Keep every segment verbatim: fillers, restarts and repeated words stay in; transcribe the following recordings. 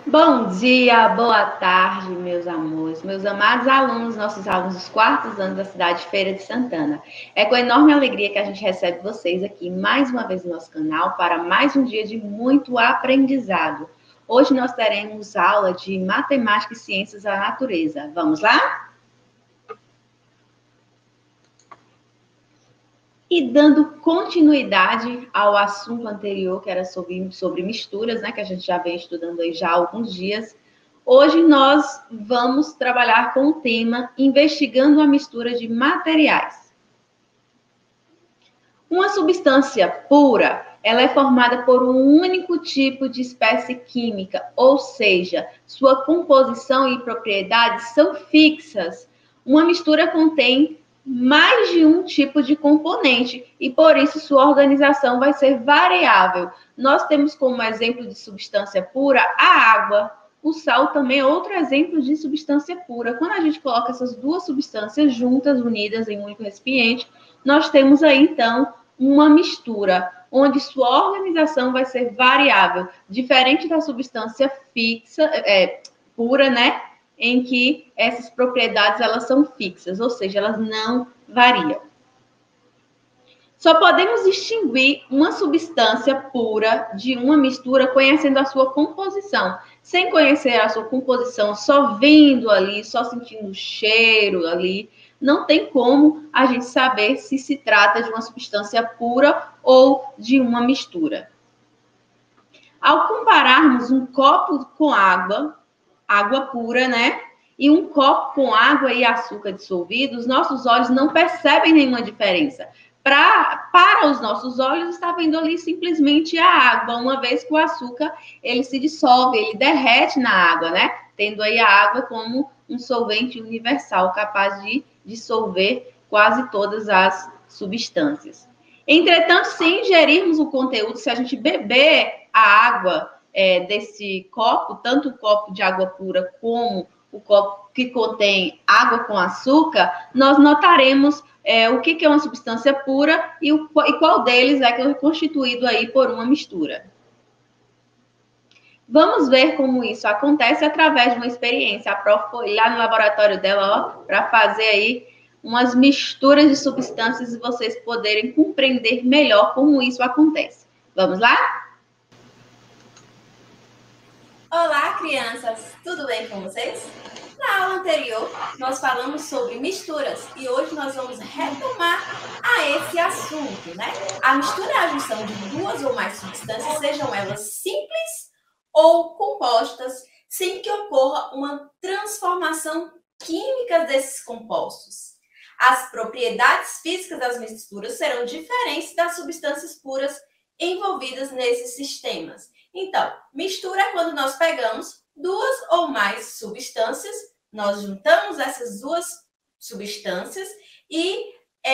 Bom dia, boa tarde, meus amores, meus amados alunos, nossos alunos dos quartos anos da cidade de Feira de Santana. É com enorme alegria que a gente recebe vocês aqui mais uma vez no nosso canal para mais um dia de muito aprendizado. Hoje nós teremos aula de Matemática e Ciências da Natureza. Vamos lá? E dando continuidade ao assunto anterior, que era sobre, sobre misturas, né, que a gente já vem estudando aí já há alguns dias, hoje nós vamos trabalhar com o tema investigando a mistura de materiais. Uma substância pura, ela é formada por um único tipo de espécie química, ou seja, sua composição e propriedades são fixas. Uma mistura contém mais de um tipo de componente e, por isso, sua organização vai ser variável. Nós temos como exemplo de substância pura a água. O sal também é outro exemplo de substância pura. Quando a gente coloca essas duas substâncias juntas, unidas em um único recipiente, nós temos aí, então, uma mistura, onde sua organização vai ser variável, diferente da substância fixa, é, pura, né? Em que essas propriedades elas são fixas, ou seja, elas não variam. Só podemos distinguir uma substância pura de uma mistura conhecendo a sua composição. Sem conhecer a sua composição, só vendo ali, só sentindo o cheiro ali, não tem como a gente saber se se trata de uma substância pura ou de uma mistura. Ao compararmos um copo com água, água pura, né? E um copo com água e açúcar dissolvidos, nossos olhos não percebem nenhuma diferença. Pra, para os nossos olhos, está vendo ali simplesmente a água, uma vez que o açúcar ele se dissolve, ele derrete na água, né? Tendo aí a água como um solvente universal, capaz de dissolver quase todas as substâncias. Entretanto, se ingerirmos o conteúdo, se a gente beber a água é, desse copo, tanto o copo de água pura como o copo que contém água com açúcar, nós notaremos é, o que, que é uma substância pura e, o, e qual deles é constituído aí por uma mistura. Vamos ver como isso acontece através de uma experiência. A prof foi lá no laboratório dela para fazer aí umas misturas de substâncias e vocês poderem compreender melhor como isso acontece. Vamos lá? Olá, crianças! Tudo bem com vocês? Na aula anterior, nós falamos sobre misturas e hoje nós vamos retomar a esse assunto, né? A mistura é a junção de duas ou mais substâncias, sejam elas simples ou compostas, sem que ocorra uma transformação química desses compostos. As propriedades físicas das misturas serão diferentes das substâncias puras envolvidas nesses sistemas. Então, mistura é quando nós pegamos duas ou mais substâncias, nós juntamos essas duas substâncias e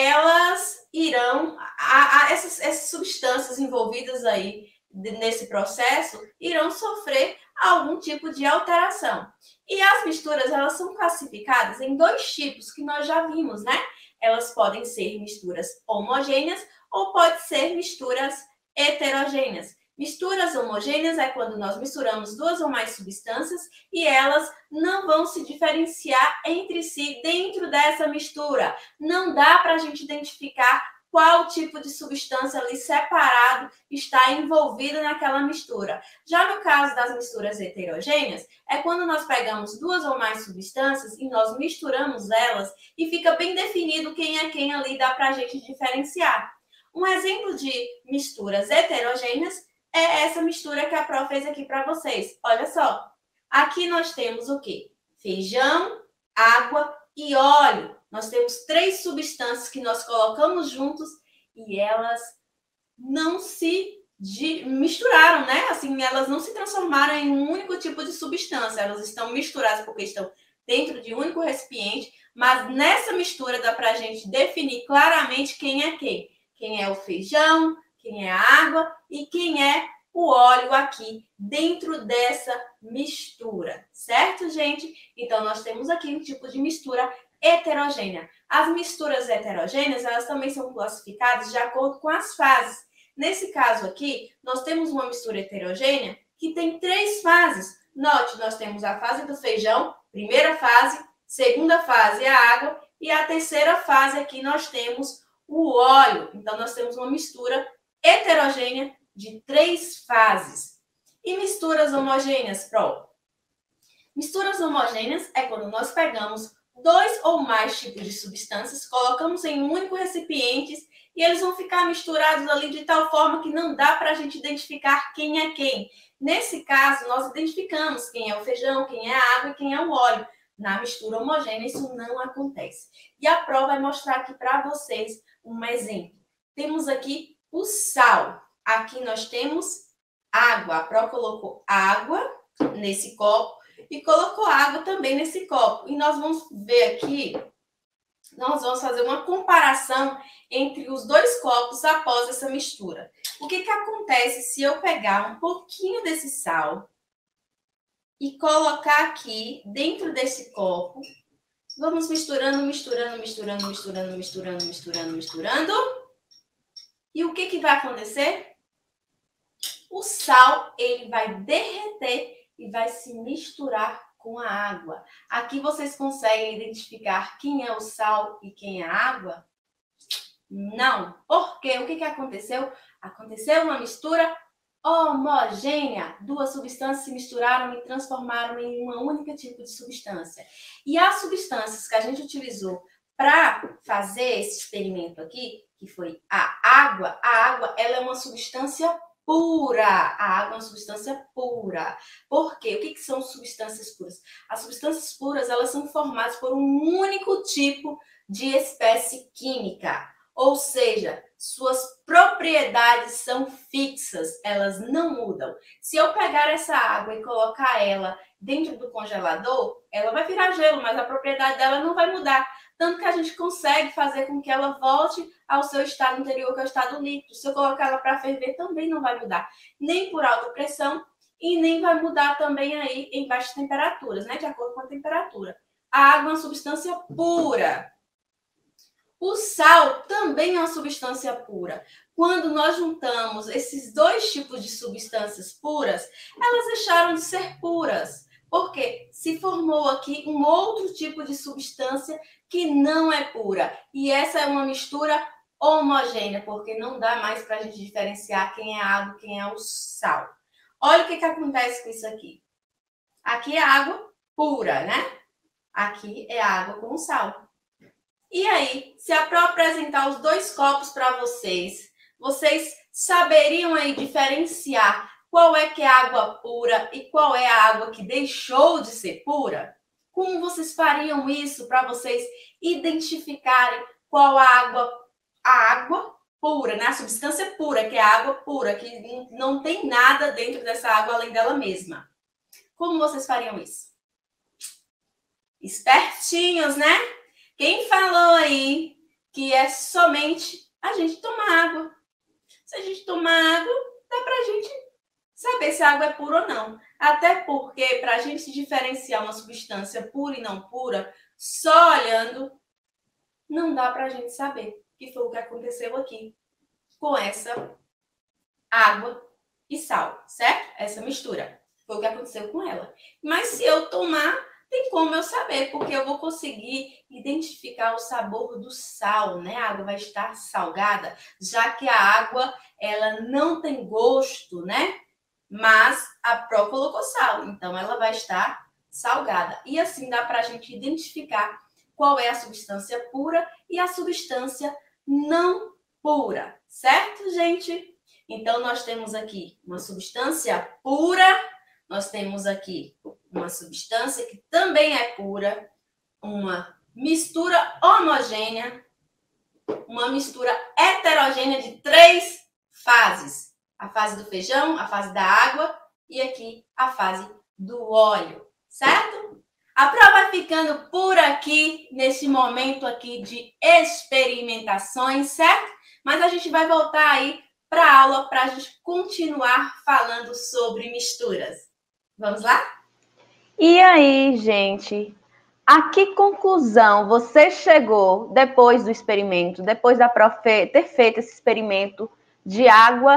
elas irão, a, a, essas, essas substâncias envolvidas aí nesse processo irão sofrer algum tipo de alteração. E as misturas, elas são classificadas em dois tipos que nós já vimos, né? Elas podem ser misturas homogêneas ou pode ser misturas heterogêneas. Misturas homogêneas é quando nós misturamos duas ou mais substâncias e elas não vão se diferenciar entre si dentro dessa mistura. Não dá para a gente identificar qual tipo de substância ali separado está envolvida naquela mistura. Já no caso das misturas heterogêneas, é quando nós pegamos duas ou mais substâncias e nós misturamos elas e fica bem definido quem é quem ali, dá para a gente diferenciar. Um exemplo de misturas heterogêneas é essa mistura que a prof fez aqui para vocês. Olha só, aqui nós temos o quê? Feijão, água e óleo. Nós temos três substâncias que nós colocamos juntos e elas não se misturaram, né? Assim, elas não se transformaram em um único tipo de substância. Elas estão misturadas porque estão dentro de um único recipiente, mas nessa mistura dá para a gente definir claramente quem é quem. Quem é o feijão, quem é a água e quem é o óleo aqui dentro dessa mistura, certo, gente? Então, nós temos aqui um tipo de mistura heterogênea. As misturas heterogêneas, elas também são classificadas de acordo com as fases. Nesse caso aqui, nós temos uma mistura heterogênea que tem três fases. Note, nós temos a fase do feijão, primeira fase, segunda fase a água e a terceira fase aqui nós temos o óleo. Então, nós temos uma mistura heterogênea de três fases. E misturas homogêneas, Pro? Misturas homogêneas é quando nós pegamos dois ou mais tipos de substâncias, colocamos em um único recipiente e eles vão ficar misturados ali de tal forma que não dá para a gente identificar quem é quem. Nesse caso, nós identificamos quem é o feijão, quem é a água e quem é o óleo. Na mistura homogênea, isso não acontece. E a Pro vai mostrar aqui para vocês um exemplo. Temos aqui o sal. Aqui nós temos água. A Pro colocou água nesse copo e colocou água também nesse copo. E nós vamos ver aqui, nós vamos fazer uma comparação entre os dois copos após essa mistura. O que que acontece se eu pegar um pouquinho desse sal e colocar aqui dentro desse copo? Vamos misturando, misturando, misturando, misturando, misturando, misturando, misturando. E o que que vai acontecer? O sal, ele vai derreter e vai se misturar com a água. Aqui vocês conseguem identificar quem é o sal e quem é a água? Não. Por quê? O que que aconteceu? Aconteceu uma mistura homogênea. Duas substâncias se misturaram e transformaram em uma única tipo de substância. E as substâncias que a gente utilizou para fazer esse experimento aqui, que foi a água, a água ela é uma substância pura. A água é uma substância pura. Por quê? O que que são substâncias puras? As substâncias puras, elas são formadas por um único tipo de espécie química. Ou seja, suas propriedades são fixas, elas não mudam. Se eu pegar essa água e colocar ela dentro do congelador, ela vai virar gelo, mas a propriedade dela não vai mudar. Tanto que a gente consegue fazer com que ela volte ao seu estado anterior, que é o estado líquido. Se eu colocar ela para ferver, também não vai mudar. Nem por alta pressão e nem vai mudar também aí em baixas temperaturas, né? De acordo com a temperatura. A água é uma substância pura. O sal também é uma substância pura. Quando nós juntamos esses dois tipos de substâncias puras, elas deixaram de ser puras. Porque se formou aqui um outro tipo de substância que não é pura. E essa é uma mistura homogênea, porque não dá mais para a gente diferenciar quem é a água e quem é o sal. Olha o que que acontece com isso aqui. Aqui é água pura, né? Aqui é água com sal. E aí, se a Pro apresentar os dois copos para vocês, vocês saberiam aí diferenciar qual é que é a água pura e qual é a água que deixou de ser pura? Como vocês fariam isso para vocês identificarem qual a água, a água pura, né? A substância pura, que é a água pura, que não tem nada dentro dessa água além dela mesma. Como vocês fariam isso? Espertinhos, né? Quem falou aí que é somente a gente tomar água? Se a gente tomar água, dá pra gente saber se a água é pura ou não. Até porque, para a gente diferenciar uma substância pura e não pura, só olhando, não dá pra gente saber. Que foi o que aconteceu aqui com essa água e sal, certo? Essa mistura. Foi o que aconteceu com ela. Mas se eu tomar, tem como eu saber, porque eu vou conseguir identificar o sabor do sal, né? A água vai estar salgada, já que a água, ela não tem gosto, né? Mas a Pro colocou sal, então ela vai estar salgada. E assim dá para a gente identificar qual é a substância pura e a substância não pura, certo, gente? Então, nós temos aqui uma substância pura, nós temos aqui uma substância que também é pura, uma mistura homogênea, uma mistura heterogênea de três fases. A fase do feijão, a fase da água e aqui a fase do óleo, certo? A prova vai ficando por aqui, nesse momento aqui de experimentações, certo? Mas a gente vai voltar aí para a aula para a gente continuar falando sobre misturas. Vamos lá? E aí, gente? A que conclusão você chegou depois do experimento, depois da prof ter feito esse experimento de água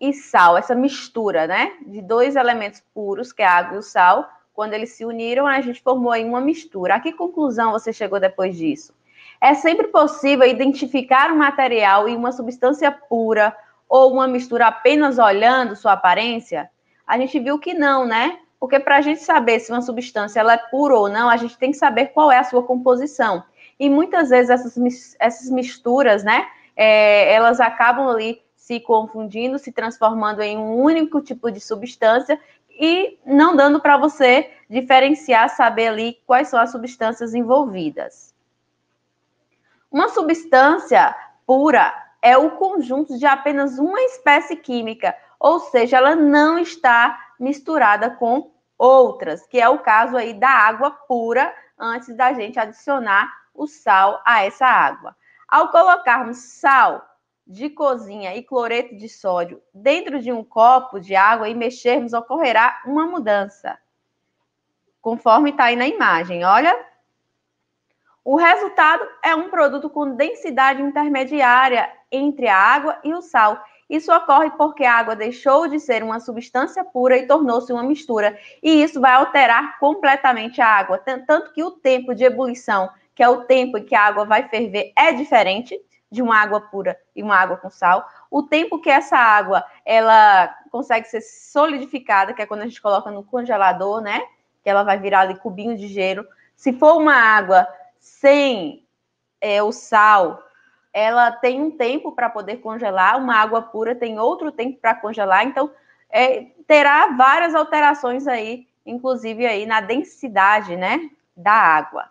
e sal, essa mistura, né, de dois elementos puros, que é a água e o sal, quando eles se uniram, a gente formou aí uma mistura. A que conclusão você chegou depois disso? É sempre possível identificar um material e uma substância pura ou uma mistura apenas olhando sua aparência? A gente viu que não, né? Porque para a gente saber se uma substância ela é pura ou não, a gente tem que saber qual é a sua composição. E muitas vezes essas, essas misturas, né, é, elas acabam ali se confundindo, se transformando em um único tipo de substância e não dando para você diferenciar, saber ali quais são as substâncias envolvidas. Uma substância pura é o conjunto de apenas uma espécie química, ou seja, ela não está misturada com outras, que é o caso aí da água pura, antes da gente adicionar o sal a essa água. Ao colocarmos sal de cozinha e cloreto de sódio dentro de um copo de água e mexermos, ocorrerá uma mudança, conforme está aí na imagem, olha. O resultado é um produto com densidade intermediária entre a água e o sal. Isso ocorre porque a água deixou de ser uma substância pura e tornou-se uma mistura. E isso vai alterar completamente a água. Tanto que o tempo de ebulição, que é o tempo em que a água vai ferver, é diferente de uma água pura e uma água com sal. O tempo que essa água ela consegue ser solidificada, que é quando a gente coloca no congelador, né? Que ela vai virar ali cubinho de gelo. Se for uma água sem é, o sal, ela tem um tempo para poder congelar, uma água pura tem outro tempo para congelar, então é, terá várias alterações aí, inclusive aí na densidade, né, da água.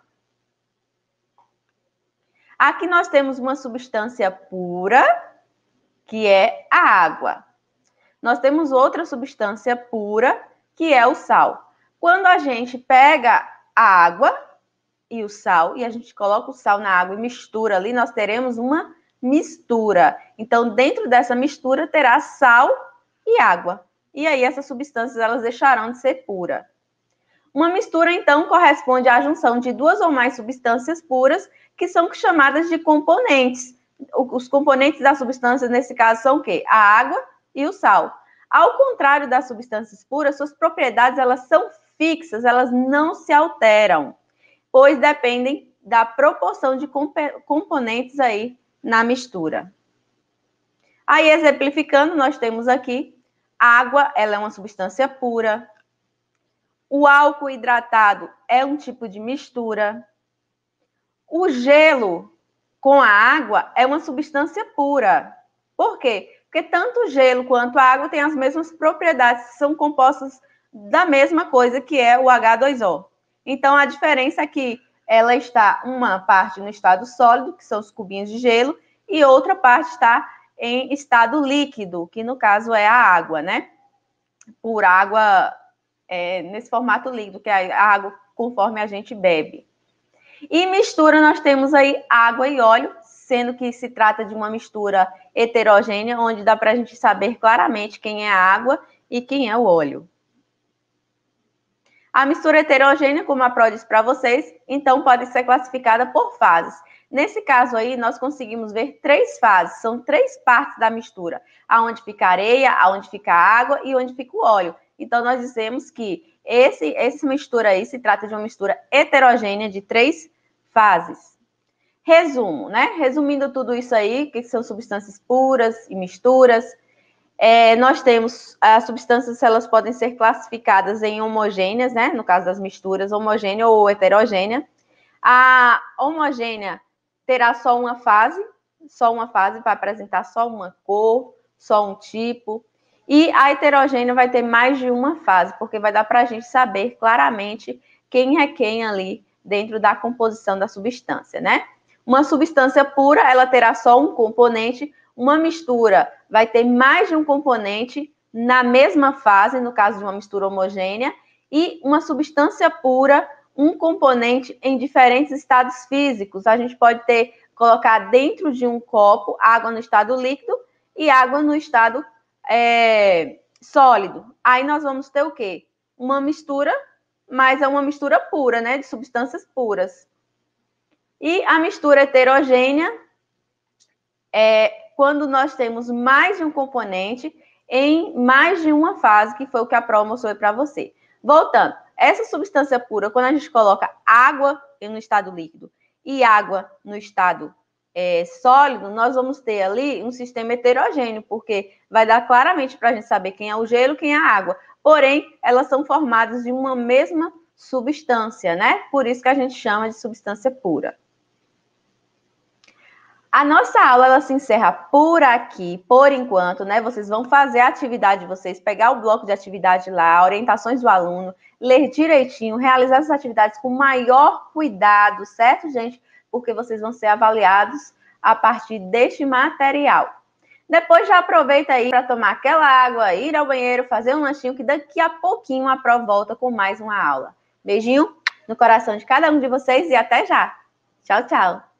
Aqui nós temos uma substância pura, que é a água. Nós temos outra substância pura, que é o sal. Quando a gente pega a água e o sal, e a gente coloca o sal na água e mistura ali, nós teremos uma mistura. Então, dentro dessa mistura, terá sal e água. E aí, essas substâncias, elas deixarão de ser puras. Uma mistura, então, corresponde à junção de duas ou mais substâncias puras, que são chamadas de componentes. Os componentes das substâncias, nesse caso, são o quê? A água e o sal. Ao contrário das substâncias puras, suas propriedades, elas são fixas, elas não se alteram, pois dependem da proporção de componentes aí na mistura. Aí, exemplificando, nós temos aqui, a água, ela é uma substância pura. O álcool hidratado é um tipo de mistura. O gelo com a água é uma substância pura. Por quê? Porque tanto o gelo quanto a água têm as mesmas propriedades, são compostas da mesma coisa, que é o H dois O. Então, a diferença é que ela está, uma parte no estado sólido, que são os cubinhos de gelo, e outra parte está em estado líquido, que no caso é a água, né? Por água, é, nesse formato líquido, que é a água conforme a gente bebe. E mistura, nós temos aí água e óleo, sendo que se trata de uma mistura heterogênea, onde dá para a gente saber claramente quem é a água e quem é o óleo. A mistura heterogênea, como a Pro disse para vocês, então pode ser classificada por fases. Nesse caso aí, nós conseguimos ver três fases, são três partes da mistura, aonde fica a areia, aonde fica a água e onde fica o óleo. Então, nós dizemos que esse, essa mistura aí se trata de uma mistura heterogênea de três fases. Resumo, né? Resumindo tudo isso aí, que são substâncias puras e misturas. É, nós temos as substâncias, elas podem ser classificadas em homogêneas, né? No caso das misturas, homogênea ou heterogênea. A homogênea terá só uma fase, só uma fase para apresentar só uma cor, só um tipo. E a heterogênea vai ter mais de uma fase, porque vai dar para a gente saber claramente quem é quem ali dentro da composição da substância, né? Uma substância pura, ela terá só um componente. Uma mistura vai ter mais de um componente na mesma fase, no caso de uma mistura homogênea, e uma substância pura, um componente em diferentes estados físicos. A gente pode ter, colocar dentro de um copo água no estado líquido e água no estado é, sólido. Aí nós vamos ter o quê? Uma mistura, mas é uma mistura pura, né? De substâncias puras. E a mistura heterogênea é quando nós temos mais de um componente em mais de uma fase, que foi o que a prova mostrou para você. Voltando, essa substância pura, quando a gente coloca água no estado líquido e água no estado é, sólido, nós vamos ter ali um sistema heterogêneo, porque vai dar claramente para a gente saber quem é o gelo e quem é a água. Porém, elas são formadas de uma mesma substância, né? Por isso que a gente chama de substância pura. A nossa aula, ela se encerra por aqui, por enquanto, né? Vocês vão fazer a atividade de vocês, pegar o bloco de atividade lá, orientações do aluno, ler direitinho, realizar essas atividades com maior cuidado, certo, gente? Porque vocês vão ser avaliados a partir deste material. Depois já aproveita aí para tomar aquela água, ir ao banheiro, fazer um lanchinho, que daqui a pouquinho a prova volta com mais uma aula. Beijinho no coração de cada um de vocês e até já. Tchau, tchau.